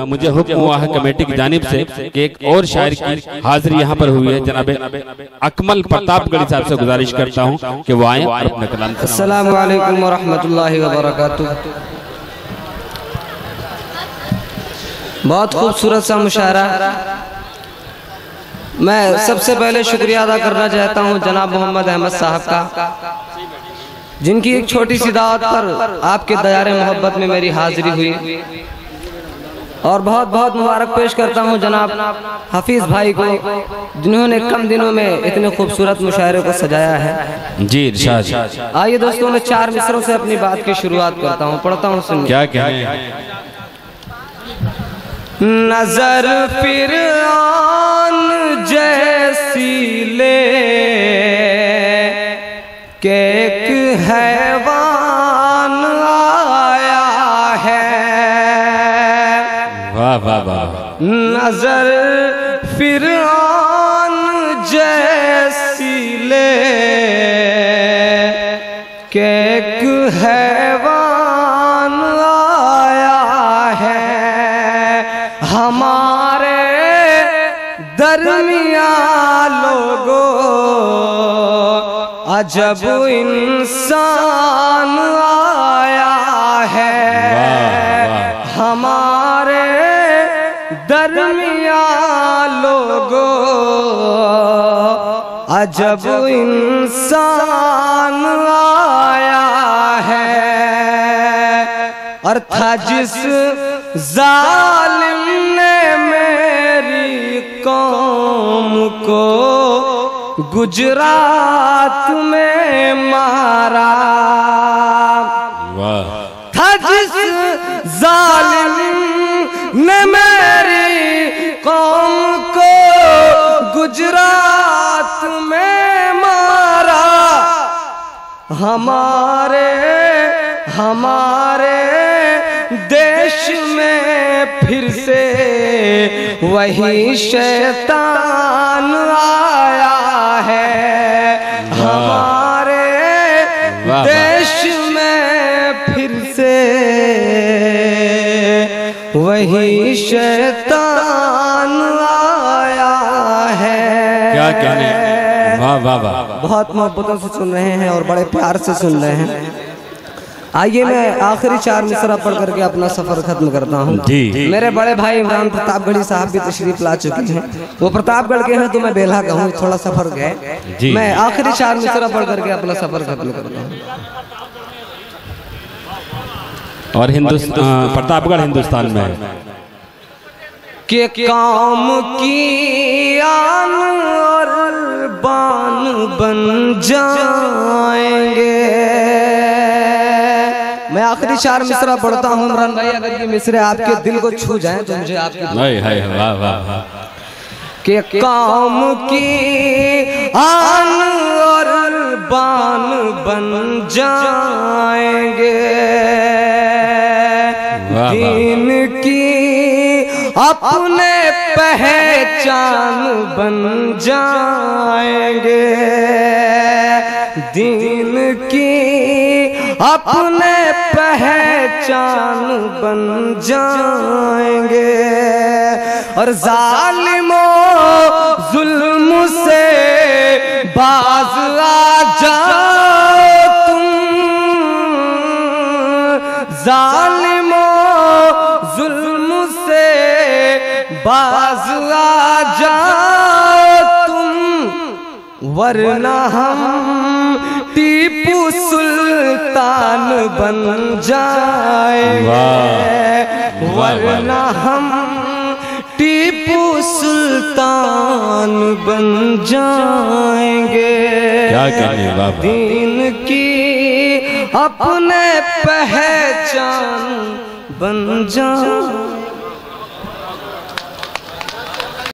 मुझे हुक्म हुआ है कमेटी की जानिब से कि एक और शायर की हाजिरी यहाँ पर हुई है। जनाब अकमल प्रतापगढ़ी साहब से गुजारिश करता हूँ कि वो आए और अपने कलाम। अस्सलामु अलैकुम व रहमतुल्लाहि व बरकातुहू। बहुत खूबसूरत सा मुशायरा। मैं सबसे पहले शुक्रिया अदा करना चाहता हूँ जनाब मोहम्मद अहमद साहब का, जिनकी एक छोटी सी दावत पर आपके दयारे मोहब्बत में मेरी हाजिरी हुई। और बहुत बहुत मुबारक पेश करता हूँ जनाब हफीज भाई को, जिन्होंने कम दिनों में इतने खूबसूरत मुशायरे को सजाया है। जी इरशाद। आइए दोस्तों, मैं 4 मिसरों से अपनी बात की शुरुआत करता हूँ, पढ़ता हूँ, सुनिए। क्या कहें। नजर फिरआन जैसी ले के एक हैवान आया है। वाह वाह वाह। नजर फिरआन जैसी ले के एक हैवान आया है। हमारे दरमियाँ लोगों अजब इंसान आया है। हमारे दरमियाँ लोगों अजब इंसान आया है। और था जिस जालिम ने मेरी कौम को गुजरात में मारा, था जिस जालिम ने मेरी कौम को गुजरात में मारा। हमारे देश में फिर से वही शैतान आया है। हमारे देश में फिर से वही शैतान आया है। क्या कहने। वाह वाह वाह। बहुत मोहब्बतों से सुन रहे हैं और बड़े प्यार से सुन रहे हैं। आइए मैं आखिरी 4 मिसरा पढ़ करके अपना सफर खत्म करता हूँ। मेरे बड़े भाई इमरान प्रतापगढ़ी साहब भी तशरीफ ला चुके हैं। वो प्रतापगढ़ के हैं तो मैं बेला का हूँ, थोड़ा सफर गए। मैं आखिरी 4 मिसरा पढ़ करके अपना सफर खत्म करता हूँ। और प्रतापगढ़ हिंदुस्तान में के काम की आन और बान बन जाएंगे। मैं आखिरी 4 मिसरा पढ़ता हूँ इमरान भाई, अगर ये मिसरे आपके दिल को छू जाएं तो मुझे आपके वाह वाह। के काम की आन और बान बन जाएंगे, दीन की अपने पहचान बन जाएंगे। दीन की अपने पहचान बन जाएंगे। और जालिमों जुल्म से बाज आ जाओ तुम, जालिमों जुल्म से बाज आ जाओ तुम, वरना हम टीपू सुल्तान बन जाएंगे। वरना हम टीपू सुल्तान बन जाएंगे। क्या कहने बाबा। दीन की अपने पहचान बन जाएंगे।